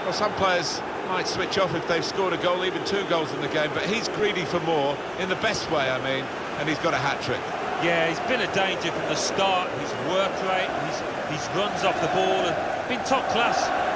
Well, some players might switch off if they've scored a goal, even 2 goals in the game, but he's greedy for more, in the best way, I mean, and he's got a hat-trick. Yeah, he's been a danger from the start. His work rate, his runs off the ball, and been top class.